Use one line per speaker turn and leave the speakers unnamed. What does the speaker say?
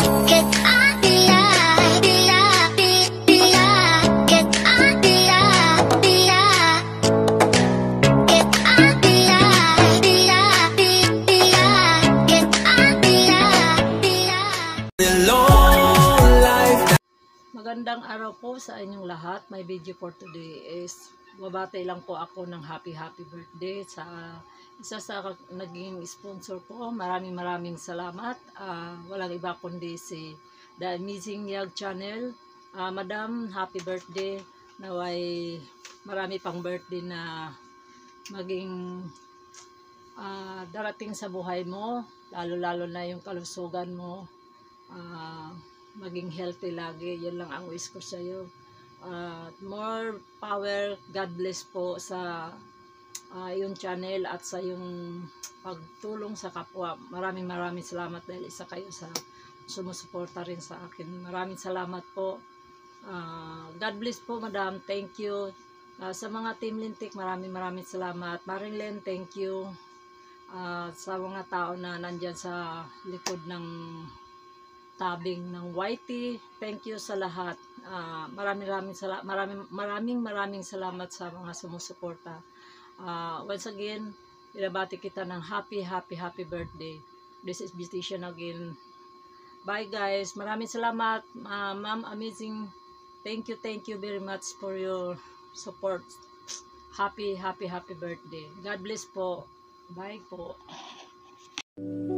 Magandang araw po sa inyong lahat. My video for today is babati lang po ako ng happy birthday sa isa sa naging sponsor ko. Maraming salamat. Walang iba kundi si The Amazing Yag Channel. Madam, happy birthday. Naway marami pang birthday na maging darating sa buhay mo, lalo na yung kalusugan mo. Maging healthy lagi, yan lang ang wish ko sa iyo. More power, God bless po sa yung channel at sa yung pagtulong sa kapwa. Maraming salamat dahil isa kayo sa sumusuporta rin sa akin. Maraming salamat po. God bless po, madam. Thank you. Sa mga Team Lintik, maraming salamat. Marilyn, thank you. Sa mga tao na nandyan sa likod ng tabing ng YT, thank you sa lahat. Maraming salamat sa mga sumusuporta. Once again, binabati kita ng happy birthday. This is Beautician again. Bye guys. Maraming salamat, Ma'am Amazing. Thank you very much for your support. Happy birthday. God bless po. Bye po.